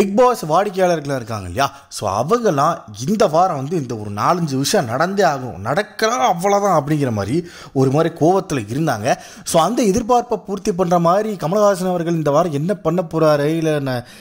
Big pass வாடிக்கையாளர்கள் இருக்காங்க இல்லையா, ஸோ அவங்கெல்லாம் இந்த வாரம் வந்து இந்த ஒரு 4-5 விஷயம் நடந்தே ஆகும், நடக்கிறா அவ்வளோதான் அப்படிங்கிற மாதிரி ஒரு மாதிரி கோவத்தில் இருந்தாங்க. ஸோ அந்த எதிர்பார்ப்பை பூர்த்தி பண்ணுற மாதிரி கமல்ஹாசன் அவர்கள் இந்த வாரம் என்ன பண்ண போகிறாரு, இல்லை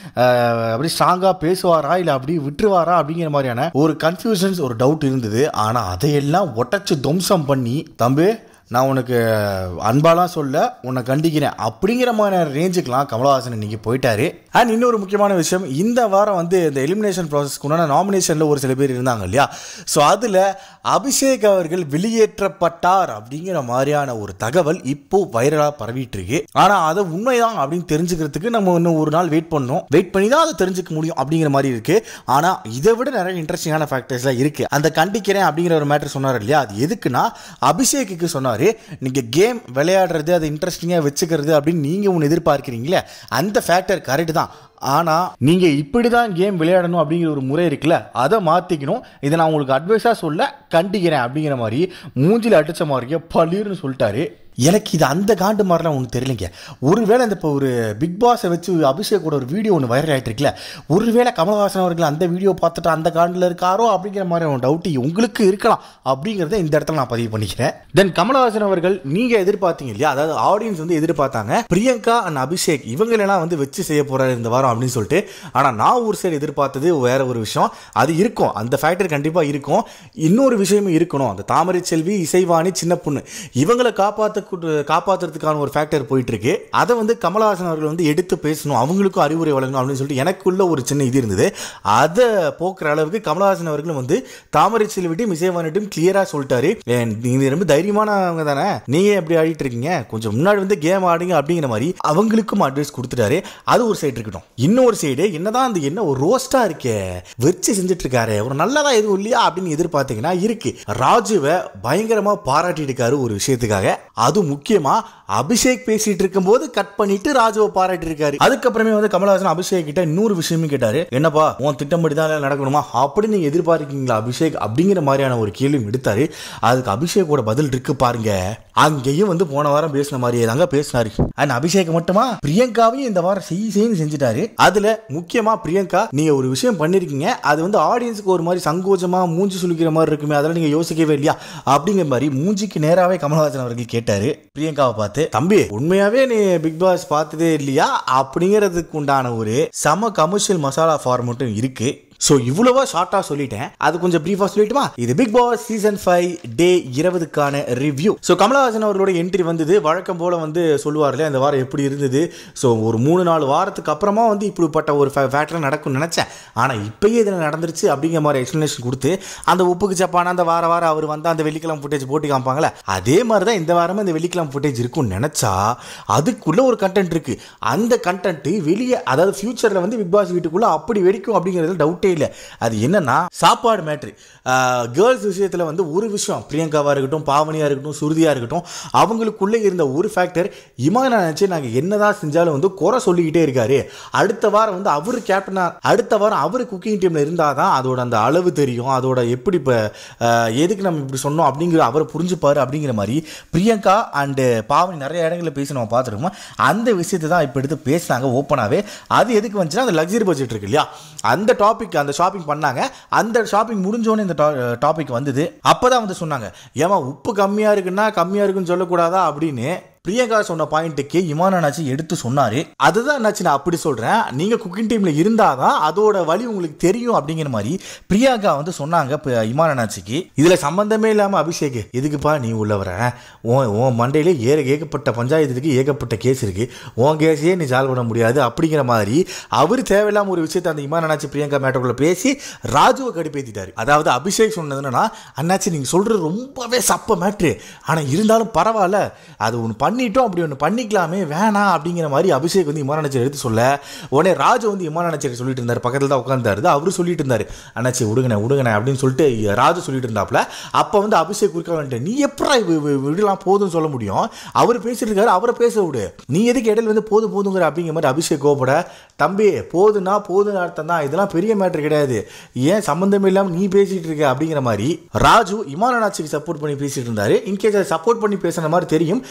அப்படி ஸ்ட்ராங்காக பேசுவாரா இல்லை அப்படி விட்டுருவாரா அப்படிங்கிற மாதிரியான ஒரு கன்ஃபியூஷன்ஸ், ஒரு டவுட் இருந்தது. ஆனால் அதையெல்லாம் ஒட்டச்சு துவம்சம் பண்ணி, தம்பி நான் உனக்கு அன்பாலாம் சொல்ல, உன்னை கண்டிக்கிறேன் அப்படிங்கிற மாதிரி ரேஞ்சுக்கெலாம் கமல்ஹாசன் இன்னைக்கு போயிட்டாரு. அண்ட் இன்னொரு முக்கியமான விஷயம், இந்த வாரம் வந்து இந்த எலிமினேஷன் ப்ராசஸ்க்குண்டான நாமினேஷனில் ஒரு சில பேர் இருந்தாங்க இல்லையா, ஸோ அதில் அபிஷேக் அவர்கள் வெளியேற்றப்பட்டார் அப்படிங்கிற மாதிரியான ஒரு தகவல் இப்போ வைரலாக பரவிட்டு இருக்கு. ஆனால் அதை உண்மைதான் அப்படின்னு தெரிஞ்சுக்கிறதுக்கு நம்ம இன்னும் ஒரு நாள் வெயிட் பண்ணி தான் அதை தெரிஞ்சுக்க முடியும் அப்படிங்கிற மாதிரி இருக்கு. ஆனால் இதை விட நிறைய இன்ட்ரெஸ்டிங்கான ஃபேக்டர்ஸ்லாம் இருக்கு. அந்த கண்டிக்கிறேன் அப்படிங்கிற ஒரு மேட்டர் சொன்னார் இல்லையா, அது எதுக்குன்னா அபிஷேக்கு சொன்னார், நீங்க கேம் விளையாடுறது அதை இன்ட்ரெஸ்டிங்கா வச்சுக்கிறது அப்படின்னு நீங்க ஒன்று எதிர்பார்க்கிறீங்களே, அந்த ஃபேக்டர் கரெக்ட் தான். ஆனா நீங்க இப்படிதான் கேம் விளையாடணும் அப்படிங்கிற ஒரு முறை இருக்குல்ல, அதை மாத்திக்கணும். இதை நான் உங்களுக்கு அட்வைஸா சொல்ல கண்டிக்கிறேன் அப்படிங்கிற மாதிரி மூஞ்சில அடிச்ச மாதிரியே பளிர்னு சொல்லிட்டாரு. எனக்கு இது அந்த காண்டு மாதிரிலாம் ஒன்று தெரியலைங்க. ஒருவேளை இந்த இப்போ ஒரு பிக் பாஸை வச்சு அபிஷேக்கோட ஒரு வீடியோ ஒன்று வைரல் ஆகிட்டு இருக்குல்ல, ஒருவேளை கமல்ஹாசன் அவர்கள் அந்த வீடியோ பார்த்துட்டு அந்த காண்டில் இருக்காரோ அப்படிங்கிற மாதிரி ஒரு டவுட்டு உங்களுக்கு இருக்கலாம் அப்படிங்கிறத இந்த இடத்துல நான் பதிவு பண்ணிக்கிறேன். தென் கமல்ஹாசன் அவர்கள் நீங்கள் எதிர்பார்த்தீங்க இல்லையா, அதாவது ஆடியன்ஸ் வந்து எதிர்பார்த்தாங்க பிரியங்கா அண்ட் அபிஷேக் இவங்களெல்லாம் வந்து வச்சு செய்ய போகிறாரு இந்த வாரம் அப்படின்னு சொல்லிட்டு. ஆனால் நான் ஒரு சைடு எதிர்பார்த்தது வேற ஒரு விஷயம். அது இருக்கும், அந்த ஃபேக்டர் கண்டிப்பாக இருக்கும். இன்னொரு விஷயமும் இருக்கணும், அந்த தாமரை செல்வி, இசைவாணி, சின்ன பொண்ணு இவங்களை காப்பாற்றுறதுக்கான ஒரு ஃபேக்டர் போயிட்டு இருக்கு. அதை வந்து கமல்ஹாசன் அவர்கள் வந்து எடுத்து பேசணும், அவங்களுக்கும் அறிவுரை வழங்கணும் அப்படின்னு சொல்லிட்டு எனக்குள்ள ஒரு சின்ன இது இருந்தது. அதை போக்குற அளவுக்கு கமல்ஹாசன் அவர்களும் வந்து தாமரை செல்விட்டும் இசைவாணிட்டும் கிளியரா சொல்லிட்டாரு, நீங்க ரொம்ப தைரியமானவங்க தானே, நீங்க எப்படி ஆடிட்டு இருக்கீங்க, கொஞ்சம் முன்னாடி வந்து கேம் ஆடுங்க அப்படிங்கிற மாதிரி அவங்களுக்கும் அட்வைஸ் கொடுத்துட்டாரு. அது ஒரு சைடு இருக்கட்டும். இன்னொரு சைடு என்னதான் அந்த என்ன ஒரு ரோஸ்டா இருக்கே வச்சு செஞ்சுட்டு இருக்காரு, ஒரு நல்லதா எதுவும் இல்லையா அப்படின்னு எதிர்பார்த்தீங்கன்னா இருக்கு. ராஜுவை பயங்கரமா பாராட்டிட்டு இருக்காரு ஒரு விஷயத்துக்காக. அது முக்கியமா அபிஷேக் பேசிட்டு இருக்கும் போது கட் பண்ணிட்டு ராஜுவை பாராட்டி இருக்காரு. அதுக்கப்புறமே வந்து கமல்ஹாசன் அபிஷேக் கிட்ட இன்னொரு விஷயமும் கேட்டாரு, என்னப்பா உன் திட்டம்படி தான் நடக்கணுமா அப்படின்னு நீங்க எதிர்பார்க்கீங்களா அபிஷேக் அப்படிங்கிற மாதிரியான ஒரு கேள்வியும் எடுத்தாரு. அதுக்கு அபிஷேக்கோட பதில் இருக்கு பாருங்க. அங்கேயும் வந்து போன வாரம் பேசின மாதிரியே தாங்க பேசினாரு. அண்ட் அபிஷேக் மட்டுமா பிரியங்காவையும் இந்த வாரம் செய்யு செஞ்சுட்டாரு. அதுல முக்கியமா பிரியங்கா, நீங்க ஒரு விஷயம் பண்ணிருக்கீங்க, அது வந்து ஆடியன்ஸுக்கு ஒரு மாதிரி சங்கோஜமா மூஞ்சி சுளிக்கிற மாதிரி இருக்குமே, அதெல்லாம் நீங்க யோசிக்கவே இல்லையா அப்படிங்கிற மாதிரி மூஞ்சிக்கு நேராவே கமல்ஹாசன் அவர்கள் கேட்டாரு பிரியங்காவை பார்த்து, தம்பி உண்மையாவே நீ பிக் பாஸ் பார்த்ததே இல்லையா அப்படிங்கிறதுக்கு உண்டான ஒரு சம கமர்ஷியல் மசாலா ஃபார்மட்டும் இருக்கு. ஸோ இவ்வளவா ஷார்ட்டா சொல்லிட்டேன், அது கொஞ்சம் பிரீஃபா சொல்லிட்டுமா. இது பிக் பாஸ் சீசன் 5 டே 20க்கான ரிவ்யூ. ஸோ கமல்ஹாசன் அவர்களோட என்ட்ரி வந்தது. வழக்கம் போல வந்து சொல்லுவார்ல இந்த வாரம் எப்படி இருந்தது. ஸோ ஒரு 3-4 வாரத்துக்கு அப்புறமா வந்து இப்படிப்பட்ட ஒரு ஃபேக்டர் நடக்கும்னு நினைச்சேன், ஆனால் இப்பயே இதில் நடந்துருச்சு அப்படிங்கிற மாதிரி எக்ஸ்பிளனேஷன் கொடுத்து அந்த உப்புக்கு சப்பான அந்த வாரம் அவர் வந்து அந்த வெள்ளிக்கிழமை ஃபுட்டேஜ் போட்டு காமிப்பாங்களே, அதே மாதிரி தான் இந்த வாரமும் இந்த வெள்ளிக்கிழமை ஃபுட்டேஜ் இருக்கும்னு நினைச்சா அதுக்குள்ள ஒரு கண்டென்ட் இருக்கு. அந்த கண்டென்ட் வெளியே, அதாவது ஃபியூச்சர்ல வந்து பிக் பாஸ் வீட்டுக்குள்ள அப்படி வெடிக்கும் அப்படிங்கிறது டவுட்டே இல்லை. அது என்னன்னா சாப்பாடு மேட்ரு. கேர்ள்ஸ் விஷயத்துல வந்து ஒரு விஷயம், பிரியங்காவா இருக்கட்டும், பாவனியா இருக்கட்டும், சுருதியா இருக்கட்டும், அவங்களுக்குள்ளே இருந்த ஒரு ஃபேக்டர் இமான் நினைச்சு நாங்க என்னதான் செஞ்சாலும் வந்து குறை சொல்லிக்கிட்டே இருக்காரு. அடுத்த வாரம் வந்து அவரு கேப்டனா, அடுத்த வாரம் அவரு குக்கிங் டீம்ல இருந்தாதான் அதோட அந்த அளவு தெரியும், அதோட எப்படி இப்ப எதுக்கு நம்ம இப்படி சொன்னோம் அப்படிங்கிற அவரை புரிஞ்சுப்பாரு அப்படிங்கிற மாதிரி பிரியங்கா அண்ட் பாவனி நிறைய இடங்களில் பேசி நம்ம பார்த்துருக்கோம். அந்த விஷயத்தை தான் இப்போ எடுத்து பேசினாங்க ஓப்பனாகவே. அது எதுக்கு வந்துச்சுன்னா அந்த லக்ஸரி பட்ஜெட் இருக்கு இல்லையா, அந்த டாபிக், அந்த ஷாப்பிங் பண்ணாங்க. அந்த ஷாப்பிங் முடிஞ்சோன்னு இந்த டாபிக் வந்தது. அப்பதான் வந்து சொன்னாங்க, ஏமா உப்பு கம்மியா இருக்குன்னா கம்மியா இருக்குன்னு சொல்லக்கூடாதா அப்படின்னு பிரியங்கா சொன்ன பாயிண்ட்டுக்கு இமான் அண்ணாச்சி எடுத்து சொன்னாரு. அதுதான் என்னாச்சு, நான் அப்படி சொல்றேன், நீங்க குக்கிங் டீம்ல இருந்தாதான் அதோட வழி உங்களுக்கு தெரியும் அப்படிங்கிற மாதிரி பிரியங்கா வந்து சொன்னாங்க இமான் அண்ணாச்சிக்கு. இதுல சம்பந்தமே இல்லாம அபிஷேக் எதுக்குப்பா நீ உள்ள வர, உன் மண்டையிலே ஏகப்பட்ட பஞ்சாயத்துக்கு ஏகப்பட்ட கேஸ் இருக்கு, உன் கேஸையே நீ சால்வ் பண்ண முடியாது அப்படிங்கிற மாதிரி அவர் தேவையில்லாம ஒரு விஷயத்தை அந்த இமான் அண்ணாச்சி பிரியங்கா மேட்டருக்குள்ள பேசி ராஜுவை கடுப்பேத்திட்டாரு. அதாவது அபிஷேக் சொன்னது என்னன்னா, அண்ணாச்சி நீங்க சொல்றது ரொம்பவே சப்ப மேட்ரு, ஆனா இருந்தாலும் பரவாயில்ல, அது ஒன்று பண்ணிட்டோம், அப்படி ஒன்று பண்ணிக்கலாமே, வேணாம் அப்படிங்கிற மாதிரி அபிஷேக் வந்து இமான் அண்ணாச்சி எடுத்து சொல்ல, உடனே ராஜு வந்து இமான் அண்ணாச்சி சொல்லிட்டு இருந்தார், பக்கத்தில் தான் உட்கார்ந்தாரு, அவரு சொல்லிட்டு இருந்தாரு, அண்ணாச்சி விடுங்கண்ணே அப்படின்னு சொல்லிட்டு ராஜு சொல்லிட்டு இருந்தாப்ல. அப்போ வந்து அபிஷேக் குறுக்க வந்துட்டு, நீ எப்படா விடலாம் போதும்னு சொல்ல முடியும், அவர் பேசிட்டு இருக்காரு, அவரை பேச விடு, நீ எதுக்கு இடையில வந்து போதுங்கிற அப்படிங்கிற மாதிரி அபிஷேக் கோபப்பட, தம்பி போதுன்னா அர்த்தம் தான், இதெல்லாம் பெரிய மேட்டர் கிடையாது, ஏன் சம்பந்தம் இல்லாமல் நீ பேசிட்டு இருக்க அப்படிங்கிற மாதிரி ராஜு இமான் அண்ணாச்சிக்கு சப்போர்ட் பண்ணி பேசிட்டு இருந்தாரு. இன்கேஸ் அதை சப்போர்ட் பண்ணி பேசுற மாதிரி தெரியும், பட்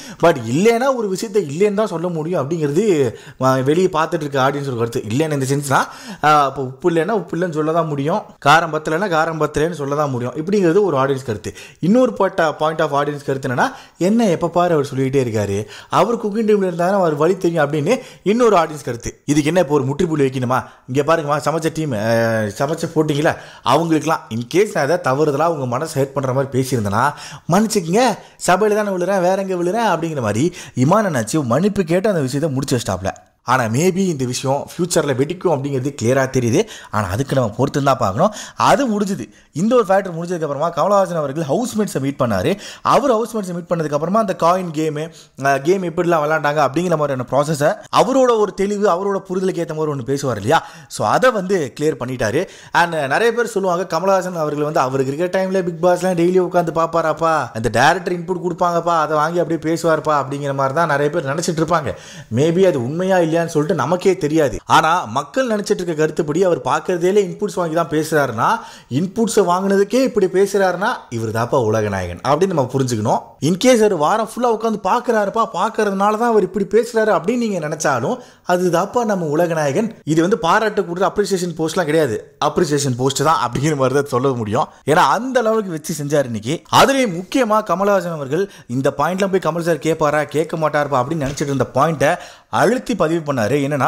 இல்லைன்னா ஒரு விஷயத்தை இல்லைன்னு தான் சொல்ல முடியும் அப்படிங்கிறது வெளியே பார்த்துட்டு இருக்க ஆடியன்ஸ் ஒரு கருத்து. இல்லைன்னு இந்த சென்ஸ்னா இப்போ உப்பு இல்லைன்னா உப்பு இல்லைன்னு சொல்ல தான் முடியும், காரம் பத்தலைன்னா காரம் பத்தலைன்னு சொல்ல தான் முடியும் இப்படிங்கிறது ஒரு ஆடியன்ஸ் கருத்து. இன்னொரு பாயிண்ட் ஆஃப் ஆடியன்ஸ் கருத்து என்னன்னா, என்ன எப்போ பாரு அவர் சொல்லிக்கிட்டே இருக்காரு, அவர் குக்கிங் டீம்ல இருந்தாலும் அவர் வழி தெரியும் அப்படின்னு இன்னொரு ஆடியன்ஸ் கருத்து. இதுக்கு என்ன இப்போ ஒரு முற்றுப்புள்ளி வைக்கணுமா? இங்கே பாருங்கம்மா, சமைச்ச டீம் சமைச்ச போட்டிங்களா அவங்களுக்குலாம் இன்கேஸ் நான் ஏதாவது தவறுதலாக உங்கள் மனசை ஹேட் பண்ணுற மாதிரி பேசியிருந்தேன்னா மன்னிச்சுக்கங்க, சபையில் தானே விழுறேன், வேற எங்கே விழுறேன் அப்படிங்கிற மாதிரி இமான் என்னாச்சு மன்னிப்பு கேட்டு அந்த விஷயத்தை முடிச்சு வச்சிட்டாப்ல. ஆனால் மேபி இந்த விஷயம் ஃப்யூச்சரில் வெடிக்கும் அப்படிங்கிறது கிளியராக தெரியுது. ஆனால் அதுக்கு நம்ம பொறுத்து தான் பார்க்கணும். அது முடிஞ்சுது. இந்த ஒரு ஃபேக்டர் முடிஞ்சதுக்கப்புறமா கமல்ஹாசன் அவர்கள் ஹவுஸ்மேட்ஸை மீட் பண்ணார். அவர் ஹவுஸ்மேட்ஸை மீட் பண்ணதுக்கப்புறமா அந்த காயின் கேம் எப்படிலாம் விளாண்டாங்க அப்படிங்கிற மாதிரியான ப்ராசஸை அவரோட ஒரு தெளிவு, அவரோட புரிதலுக்கு ஏற்ற மாதிரி ஒன்று பேசுவார் இல்லையா, ஸோ அதை வந்து கிளியர் பண்ணிட்டாரு. அண்ட் நிறைய பேர் சொல்லுவாங்க கமல்ஹாசன் அவர்கள் வந்து அவருக்கு இருக்கிற டைமில் பிக் பாஸ்லாம் டெய்லி உட்காந்து பார்ப்பாராப்பா, அந்த டேரக்டர் இன்புட் கொடுப்பாங்கப்பா, அதை வாங்கி அப்படியே பேசுவார்ப்பா அப்படிங்கிற மாதிரி தான் நிறைய பேர் நினச்சிட்டு இருப்பாங்க. மேபி அது உண்மையா இல்லையான்னு சொல்லிட்டு நமக்கே தெரியாது. ஆனா மக்கள் நினைச்சிட்டு இருக்க கருத்துப்படி அவர் பார்க்கறதே இன்புட்ஸ் வாங்கி தான் பேசுறாருன்னா, இன்புட்ஸ் வாங்கினதுக்கே இப்படி பேசுறாருன்னா இவர் தாப்பா உலக நாயகன் அப்படின்னு நம்ம புரிஞ்சுக்கணும். இன்கேஸ் அவர் வாரம் ஃபுல்லா உட்காந்து பார்க்கறாருப்பா, பார்க்கறதுனால தான் அவர் இப்படி பேசுறாரு அப்படின்னு நீங்க நினைச்சாலும் அது தாப்பா நம்ம உலக நாயகன். இது வந்து பாராட்டு கொடுக்குற அப்ரிசியேஷன் போஸ்ட்லாம் கிடையாது, அப்ரிசியேஷன் போஸ்ட் தான் அப்படிங்கிற மாதிரி தான் சொல்ல முடியும். ஏன்னா அந்த லெவலுக்கு வச்சு செஞ்சார் இன்னைக்கு. அதுலேயும் முக்கியமா கமல்ஹாசன் அவர்கள் இந்த பாயிண்ட்ல போய் கமல் சார் கேட்பாரா கேட்க மாட்டாருப்பா அப்படின்னு நினைச்சிட்டு இருந்த பாயிண்ட்டை அழுத்தி பதிவு பண்ணாரு. என்னன்னா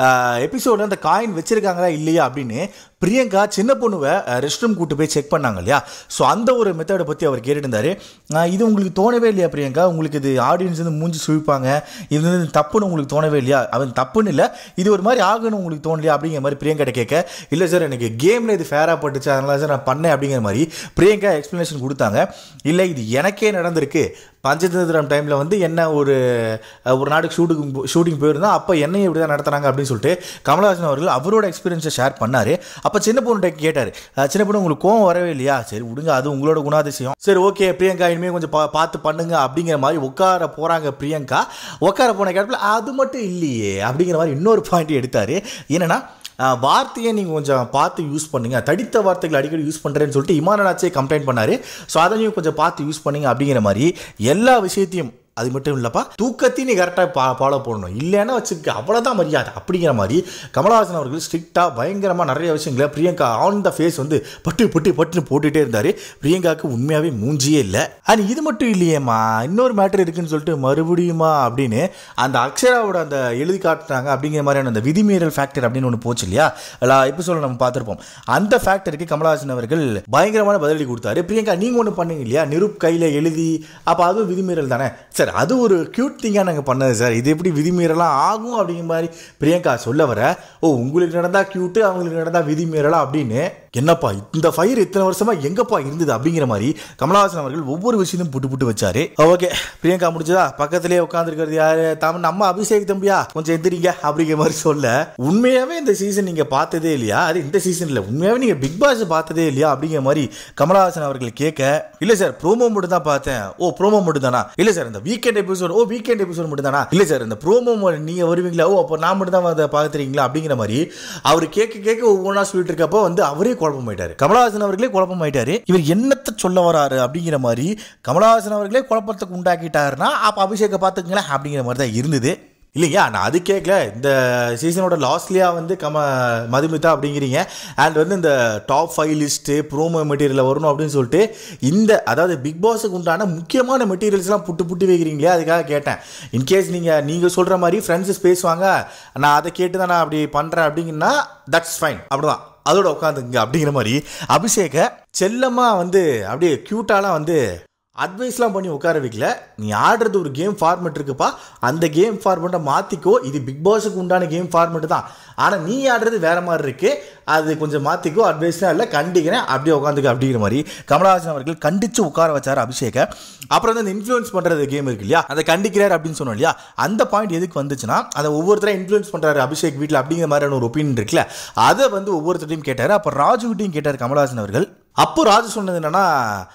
எபிசோட அந்த காயின் வச்சிருக்காங்களா இல்லையா அப்படின்னு பிரியங்கா சின்ன பொண்ணுவை ரெஸ்ட் ரூம் கூட்டு போய் செக் பண்ணாங்க இல்லையா, ஸோ அந்த ஒரு மெத்தடை பற்றி அவர் கேட்டுட்டு இருந்தாரு. இது உங்களுக்கு தோணவே இல்லையா பிரியங்கா, உங்களுக்கு இது ஆடியன்ஸ் வந்து மூஞ்சி சுழிப்பாங்க, இது வந்து தப்புன்னு உங்களுக்கு தோணவே இல்லையா, அவன் தப்புன்னு இல்லை, இது ஒரு மாதிரி ஆகணும் உங்களுக்கு தோணலையா அப்படிங்கிற மாதிரி பிரியங்கா கேட்க, இல்லை சார் எனக்கு கேமில் இது ஃபேராக பட்டுச்சு அதனால சார் நான் பண்ணேன் அப்படிங்கிற மாதிரி பிரியங்கா எக்ஸ்ப்ளனேஷன் கொடுத்தாங்க. இல்லை இது எனக்கே நடந்திருக்கு, பஞ்சதந்திரம் டைமில் வந்து என்ன ஒரு நாடுக்கு ஷூட்டிங் போயிருந்தோம், அப்போ என்னையும் இப்படி தான் நடத்துனாங்க அப்படின்னு சொல்லிட்டு கமல்ஹாசன் அவர்கள் அவரோட எக்ஸ்பீரியன்ஸை ஷேர் பண்ணார். அப்போ சின்ன பொண்ணுகிட்ட கேட்டார், சின்ன பொண்ணு உங்களுக்கு கோவம் வரவே இல்லையா, சரி விடுங்க அது உங்களோட குணாதிசயம், சரி ஓகே பிரியங்கா இனிமேல் கொஞ்சம் பார்த்து பண்ணுங்க அப்படிங்கிற மாதிரி உட்கார போகிறாங்க. பிரியங்கா உட்கார போன கேட்டப்பில் அது மட்டும் இல்லையே அப்படிங்கிற மாதிரி இன்னொரு பாயிண்ட் எடுத்தார். என்னன்னா வார்த்தையை நீங்கள் கொஞ்சம் பார்த்து யூஸ் பண்ணுங்க, தடித்த வார்த்தைகள் அடிக்கடி யூஸ் பண்ணுறேன்னு சொல்லிட்டு இமானாச்சே கம்ப்ளைண்ட் பண்ணார். ஸோ அதையும் கொஞ்சம் பார்த்து யூஸ் பண்ணுங்க அப்படிங்கிற மாதிரி எல்லா விஷயத்தையும், அது மட்டும் இல்லைப்பா தூக்கத்தையும் நீ கரெக்டாக ஃபாலோ பண்ணணும், இல்லைன்னா வச்சுக்க அவ்வளோதான் மரியாதை அப்படிங்கிற மாதிரி கமல்ஹாசன் அவர்கள் ஸ்ட்ரிக்டாக பயங்கரமாக நிறைய விஷயங்களை பிரியங்கா ஆன் த ஃபேஸ் வந்து பட்டுன்னு போட்டுகிட்டே இருந்தார். பிரியங்காவுக்கு உண்மையாகவே மூஞ்சியே இல்லை. அண்ட் இது மட்டும் இல்லையேம்மா இன்னொரு மேட்டர் இருக்குன்னு சொல்லிட்டு மறுபடியுமா அப்படின்னு அந்த அக்ஷராவோட அந்த எழுதி காட்டுறாங்க அப்படிங்கிற மாதிரியான அந்த விதிமீறல் ஃபேக்டர் அப்படின்னு ஒன்று போச்சு இல்லையா, எபிசோட நம்ம பார்த்துருப்போம். அந்த ஃபேக்டருக்கு கமல்ஹாசன் அவர்கள் பயங்கரமான பதிலடி கொடுத்தாரு. பிரியங்கா நீங்கள் ஒன்று பண்ணீங்க இல்லையா, நிருப் கையில் எழுதி, அப்போ அதுவும் விதிமீறல் தானே சார், அது ஒரு கியூட் திங்காக நாங்கள் பண்ணது சார், இது எப்படி விதிமீறலாம் ஆகும் அப்படிங்கிற மாதிரி பிரியங்கா சொல்ல வர, ஓ உங்களுக்கு நடந்தா கியூட்டு அவங்களுக்கு நடந்தா விதிமீறலாம் அப்படின்னு, என்னப்பா இந்த ஃபயர் இத்தனை வருஷமா எங்கப்பா இருந்தது அப்படிங்கிற மாதிரி கமல்ஹாசன் அவர்கள் ஒவ்வொரு விஷயத்தையும் புட்டு வச்சாரு. ஓகே பிரியங்கா முடிஞ்சதா, பக்கத்திலே உட்காந்துருக்கிறது யாரு, நம்ம அபிஷேக் தம்பியா கொஞ்சம் எந்திரிங்க அப்படிங்கிற மாதிரி சொல்ல, உண்மையாவே இந்த சீசன் நீங்க பார்த்ததே இல்லையா, அது இந்த சீசன் இல்லை உண்மையாவே நீங்க பிக் பாஸ் பார்த்ததே இல்லையா அப்படிங்கிற மாதிரி கமல்ஹாசன் அவர்கள் கேட்க, இல்ல சார் ப்ரோமோ மட்டும் தான் பார்த்தேன். ஓ ப்ரோமோ மட்டும் தானா, இல்ல சார் இந்த வீக்கெண்ட் எபிசோட் மட்டும் தானா, இல்ல சார் இந்த ப்ரோமோ நீங்க வருவீங்களா, ஓ அப்போ நான் மட்டும் தான் அதை பார்த்துறீங்களா அப்படிங்கிற மாதிரி அவர் கேட்க ஒவ்வொன்றா சொல்லிட்டு இருக்கப்போ வந்து அவரே குழப்பமாயிட்டாரு, கமல்ஹாசன் அவர்களே குழப்பமாயிட்டாரு. இவர் என்னத்தை சொல்ல வராரு அப்படிங்கிற மாதிரி கமல்ஹாசன் அவர்களே குழப்பத்துக்கு உண்டாக்கிட்டாருன்னா அப்போ அபிஷேக்கை பார்த்துக்கங்களேன் அப்படிங்கிற மாதிரி தான் இருந்தது இல்லையா. நான் அது கேட்கல, இந்த சீசனோட லாஸ்ட்லியா வந்து மதுமிதா அப்படிங்கிறீங்க அண்ட் வந்து இந்த டாப் 5 லிஸ்ட்டு ப்ரோமோ மெட்டீரியல் வரணும் அப்படின்னு சொல்லிட்டு இந்த அதாவது பிக் பாஸுக்கு உண்டான முக்கியமான மெட்டீரியல்ஸ்லாம் புட்டு வைக்கிறீங்களே அதுக்காக கேட்டேன். இன்கேஸ் நீங்கள் சொல்கிற மாதிரி ஃப்ரெண்ட்ஸ் பேசுவாங்க, நான் அதை கேட்டு தான் நான் அப்படி பண்ணுறேன் அப்படிங்கன்னா தட்ஸ் ஃபைன், அப்படிதான் அதோட உட்காந்துங்க அப்படிங்கிற மாதிரி அபிஷேக்கை செல்லமாக வந்து அப்படியே க்யூட்டாலாம் வந்து அட்வைஸ்லாம் பண்ணி உட்கார வைக்கல. நீ ஆடுறது ஒரு கேம் ஃபார்மெட் இருக்குப்பா, அந்த கேம் ஃபார்மெட்டை மாற்றிக்கோ, இது பிக் பாஸுக்கு உண்டான கேம் ஃபார்மெட்டு தான், ஆனால் நீ ஆடுறது வேற மாதிரி இருக்கு, அது கொஞ்சம் மாற்றிக்கோ, அட்வைஸ்லாம் இல்லை கண்டிக்கிறேன் அப்படியே உட்காந்துக்க அப்படிங்கிற மாதிரி கமல்ஹாசன் அவர்கள் கண்டித்து உட்கார வச்சார் அபிஷேக்கை. அப்புறம் வந்து இந்த இன்ஃப்ளூயன்ஸ் பண்ணுறது கேம் இருக்கு இல்லையா, அதை கண்டிக்கிறார் அப்படின்னு சொன்னோம் இல்லையா, அந்த பாயிண்ட் எதுக்கு வந்துச்சுன்னா அதை ஒவ்வொருத்தரையும் இன்ஃப்ளூயன்ஸ் பண்ணுறாரு அபிஷேக் வீட்டில் அப்படிங்கிற மாதிரியான ஒரு ஒப்பீனியன் இருக்குல்ல, அதை வந்து ஒவ்வொருத்தரையும் கேட்டார். அப்போ ராஜுகிட்டையும் கேட்டார் கமல்ஹாசன் அவர்கள். அப்போ ராஜு சொன்னது என்னன்னா,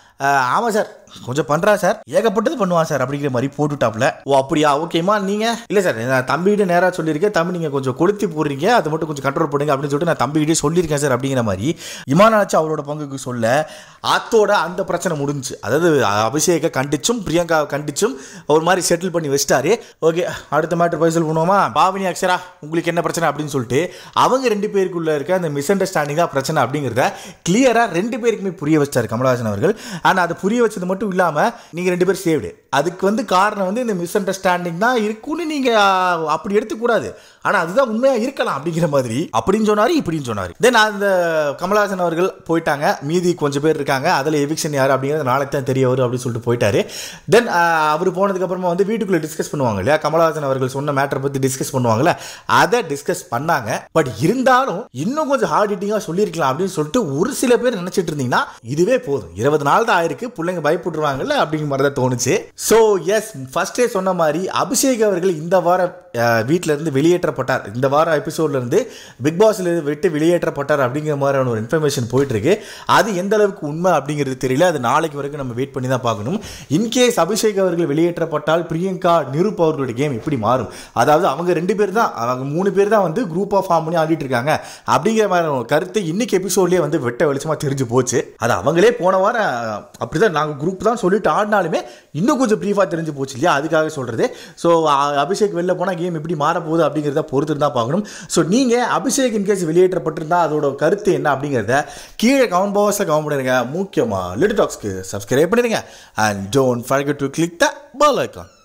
ஆமாம் சார் கொஞ்சம் பண்ணுறா சார், ஏகப்பட்டது பண்ணுவான் சார் அப்படிங்கிற மாதிரி போட்டுட்டாப்ல. ஓ அப்படியா, ஓகேம்மா நீங்கள் இல்லை சார் நான் தம்பிகிட்ட நேராக சொல்லியிருக்கேன், தம்பி நீங்கள் கொஞ்சம் கொளுத்தி போடுறீங்க, பண்ணாதீங்க, அதை மட்டும் கொஞ்சம் கண்ட்ரோல் பண்ணுங்க அப்படின்னு சொல்லிட்டு நான் தம்பிக்கிட்டே சொல்லியிருக்கேன் சார் அப்படிங்கிற மாதிரி இமானாச்சு அவரோட பங்குக்கு சொல்ல அத்தோட அந்த பிரச்சனை முடிஞ்சு. அதாவது அபிஷேகை கண்டிச்சும் பிரியங்காவை கண்டிச்சும் ஒரு மாதிரி செட்டில் பண்ணி வச்சிட்டாரு. ஓகே, அடுத்த மேட்டர் பைசல் பண்ணுவோமா? பாவினி அக்ஷரா உங்களுக்கு என்ன பிரச்சனை அப்படின்னு சொல்லிட்டு அவங்க 2 பேருக்குள்ள இருக்க அந்த மிஸ் அண்டர்ஸ்டாண்டிங் தான் பிரச்சனை அப்படிங்கிறத கிளியரா 2 பேருக்குமே புரிய வச்சாரு கமலஹாசன் அவர்கள். ஆனால் அதை புரிய வச்சது மட்டும் இல்லாமல் நீங்கள் 2 பேர் சேவ்டு, அதுக்கு காரணம் இந்த மிஸ் அண்டர்ஸ்டாண்டிங் தான் இருக்குன்னு நீங்கள் அப்படி எடுத்துக்கூடாது, ஆனால் அதுதான் உண்மையாக இருக்கலாம் அப்படிங்கிற மாதிரி அப்படின்னு சொன்னார், இப்படின்னு சொன்னார். தென் அந்த கமலஹாசன் அவர்கள் போயிட்டாங்க, மீதி கொஞ்சம் பேர் இருக்காங்க, அதில் எவிக்ஷன் யார் அப்படிங்கிறது நாளைக்கு தான் தெரிய வரும் அப்படின்னு சொல்லிட்டு போயிட்டாரு. தென் அவர் போனதுக்கப்புறமா வீட்டுக்குள்ளே டிஸ்கஸ் பண்ணுவாங்க இல்லையா, கமலஹாசன் அவர்கள் சொன்ன மேட்டரை பற்றி டிஸ்கஸ் பண்ணுவாங்கல்ல, அதை டிஸ்கஸ் பண்ணாங்க. பட் இருந்தாலும் இன்னும் கொஞ்சம் ஹார்ட் ஹிட்டிங்காக சொல்லியிருக்கலாம் அப்படின்னு சொல்லிட்டு ஒரு சில பேர் நினச்சிட்டு இருந்தீங்கன்னா இதுவே போதும், 20 நாள் தான் ஆயிருக்கு, பிள்ளைங்க பயப்பட்டுருவாங்கல்ல அப்படிங்கிற மாதிரி தான் தோணுச்சு. ஸோ எஸ், ஃபர்ஸ்டே சொன்ன மாதிரி அபிஷேக் அவர்கள் இந்த வாரம் வீட்டில இருந்து வெளியேற்றப்பட்டார், இந்த வாரம் எபிசோட்ல இருந்து பிக் பாஸ்ல விட்டு வெளியேற்றப்பட்டார் அப்படிங்கிற மாதிரியான ஒரு இன்ஃபர்மேஷன் போயிட்டு இருக்கு. அது எந்த அளவுக்கு உண்மை அப்படிங்கிறது தெரியல, அது நாளைக்கு வரைக்கும் நம்ம வெயிட் பண்ணி தான் பார்க்கணும். இன்கேஸ் அபிஷேக் அவர்கள் வெளியேற்றப்பட்டால் பிரியங்கா நிருப் அவர்களுடைய கேம் எப்படி மாறும்? அதாவது அவங்க 2 பேர் தான், அவங்க 3 பேர் தான் குரூப்பாக ஃபார்ம் பண்ணி ஆடிட்டு இருக்காங்க அப்படிங்கிற மாதிரி கருத்து இன்னைக்கு எபிசோட்லேயே வெட்ட வெளிச்சமா தெரிஞ்சு போச்சு. அது அவங்களே போன வாரம் அப்படிதான் நாங்கள் குரூப் தான் சொல்லிட்டு ஆடினாலுமே இன்னும் கொஞ்சம் ப்ரீஃபாக தெரிஞ்சு போச்சு இல்லையா, அதுக்காக சொல்றது. ஸோ அபிஷேக் வெளில போனால் கேம் எப்படி மாறப்போகுது அப்படிங்கிறத பொறுத்து தான் பார்க்கணும். ஸோ நீங்கள் அபிஷேக் இன்கேஸ் வெளியேற்றப்பட்டிருந்தா அதோட கருத்து என்ன அப்படிங்கிறத கீழே கமெண்ட் பாக்ஸில் கமெண்ட் பண்ணிடுங்க. முக்கியமாக லிட்டில் டாக்ஸ்க்கு சப்ஸ்கிரைப் பண்ணிடுங்க. And don't forget to click the bell icon.